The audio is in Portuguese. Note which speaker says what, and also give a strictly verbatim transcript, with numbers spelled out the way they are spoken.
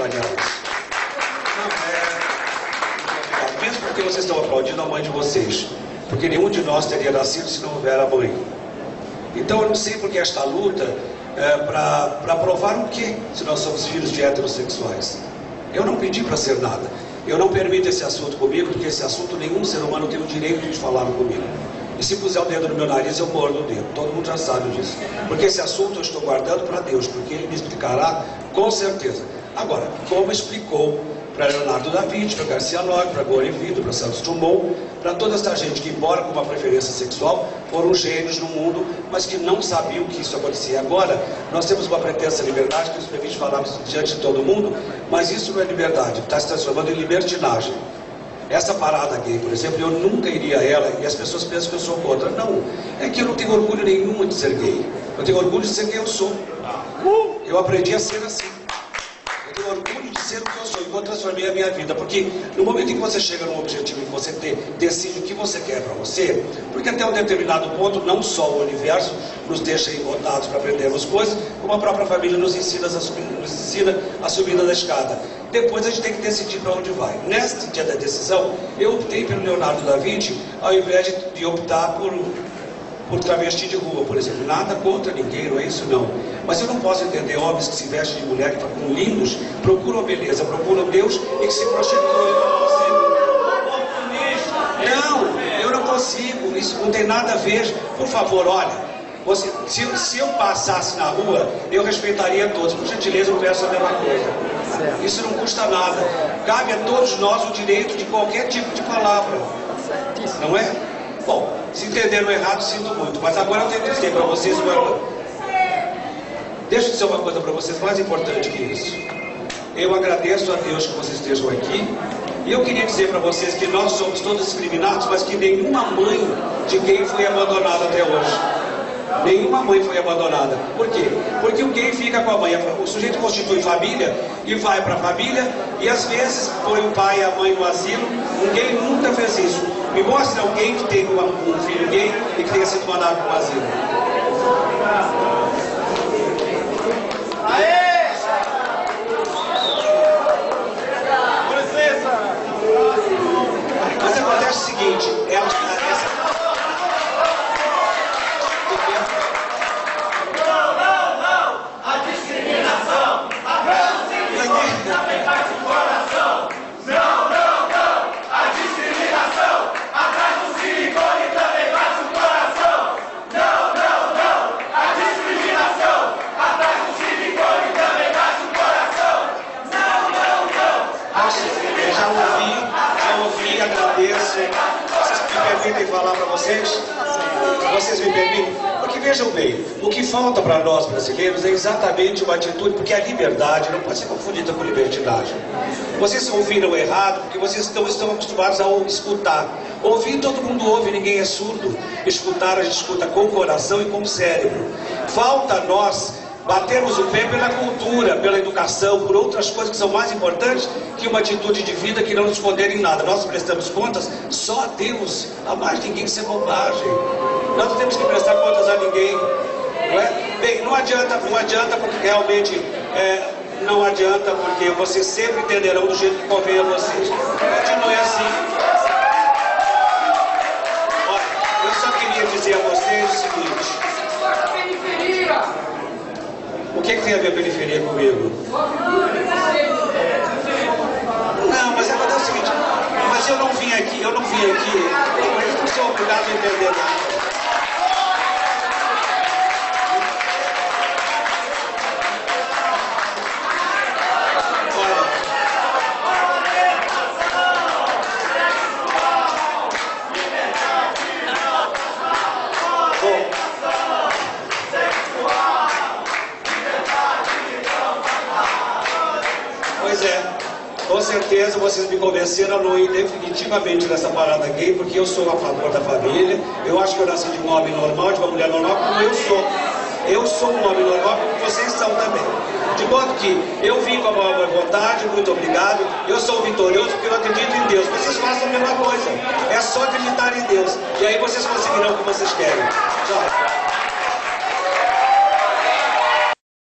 Speaker 1: contrariar isso. Não, é... Mesmo porque vocês estão aplaudindo a mãe de vocês. Porque nenhum de nós teria nascido se não houver a mãe. Então eu não sei porque esta luta é para provar o quê, se nós somos filhos de heterossexuais. Eu não pedi para ser nada. Eu não permito esse assunto comigo, porque esse assunto nenhum ser humano tem o direito de falar comigo. E se puser o dedo no meu nariz, eu mordo o dedo. Todo mundo já sabe disso. Porque esse assunto eu estou guardando para Deus, porque Ele me explicará com certeza. Agora, como explicou para Leonardo da Vinci, para Garcia Lorca, para Gore Vidro, para Santos Dumont, para toda essa gente que, embora com uma preferência sexual, foram gênios no mundo, mas que não sabiam que isso acontecia. Agora, nós temos uma pretensa liberdade que nos permite falar diante de todo mundo, mas isso não é liberdade, está se transformando em libertinagem. Essa parada gay, por exemplo, eu nunca iria a ela, e as pessoas pensam que eu sou contra. Não, é que eu não tenho orgulho nenhum de ser gay. Eu tenho orgulho de ser quem eu sou. Eu aprendi a ser assim. Eu tenho orgulho de ser o que eu sou, e vou transformar a minha vida. Porque no momento em que você chega num objetivo, que você te, decide o que você quer para você, porque até um determinado ponto, não só o universo nos deixa engodados para aprendermos coisas, como a própria família nos ensina a subir, nos ensina a subida da escada. Depois a gente tem que decidir para onde vai. Neste dia da decisão, eu optei pelo Leonardo da Vinci, ao invés de, de optar por, por travesti de rua, por exemplo. Nada contra ninguém, não é isso não. Mas eu não posso entender homens que se vestem de mulher, que ficam lindos, procuram beleza, procuram Deus e que se prostituem. Não, eu não consigo, isso não tem nada a ver. Por favor, olha. Você, se, se eu passasse na rua, eu respeitaria todos. Por gentileza, eu peço a mesma coisa. Isso não custa nada. Cabe a todos nós o direito de qualquer tipo de palavra. Não é? Bom, se entenderam errado, sinto muito. Mas agora eu tenho que dizer para vocês uma coisa. Deixa eu dizer uma coisa para vocês mais importante que isso. Eu agradeço a Deus que vocês estejam aqui. E eu queria dizer para vocês que nós somos todos discriminados, mas que nenhuma mãe de gay foi abandonada até hoje. Nenhuma mãe foi abandonada. Por quê? Porque o gay fica com a mãe. O sujeito constitui família e vai para a família e às vezes põe o pai e a mãe no asilo. Um gay nunca fez isso. Me mostre alguém que tem um filho gay e que tenha sido mandado para o asilo.
Speaker 2: Aê! Com licença!
Speaker 1: Mas acontece o seguinte, ela, essa...
Speaker 2: Não, não, não! A discriminação! A preconceito também faz o coração! Não, não, não! A discriminação! Atrás do silicone também faz o coração! Não, não, não! A discriminação! Atrás do silicone também faz o coração! Não, não, não!
Speaker 1: Acho, eu já ouvi, já ouvi, agradeço. Vocês me permitem falar para vocês? Vocês me permitem? Porque vejam bem, o que falta para nós brasileiros é exatamente uma atitude, porque a liberdade não pode ser confundida com libertinagem. Vocês ouviram errado porque vocês estão, estão acostumados a escutar. Ouvir todo mundo ouve, ninguém é surdo. Escutar a gente escuta com o coração e com o cérebro. Falta a nós batermos o pé pela cultura, pela educação, por outras coisas que são mais importantes que uma atitude de vida que não nos condena em nada. Nós prestamos contas só a Deus, a mais ninguém, isso é bobagem. Nós não temos que prestar contas a ninguém, não é? Bem, não adianta, não adianta porque realmente é, não adianta porque vocês sempre entenderão do jeito que convém a vocês. Continue assim. Olha, eu só queria dizer a vocês o seguinte. O que, que tem a ver a periferia comigo? Não, mas é o seguinte, mas eu não vim aqui, eu não vim aqui, eu não sou obrigado a entender nada. Pois é, com certeza vocês me convenceram a não ir definitivamente nessa parada gay, porque eu sou a favor da família, eu acho que eu nasci de um homem normal, de uma mulher normal, como eu sou. Eu sou um homem normal, como vocês são também. De modo que eu vim com a maior vontade, muito obrigado, eu sou vitorioso porque eu acredito em Deus. Vocês façam a mesma coisa, é só acreditar em Deus, e aí vocês conseguirão o que vocês querem. Tchau.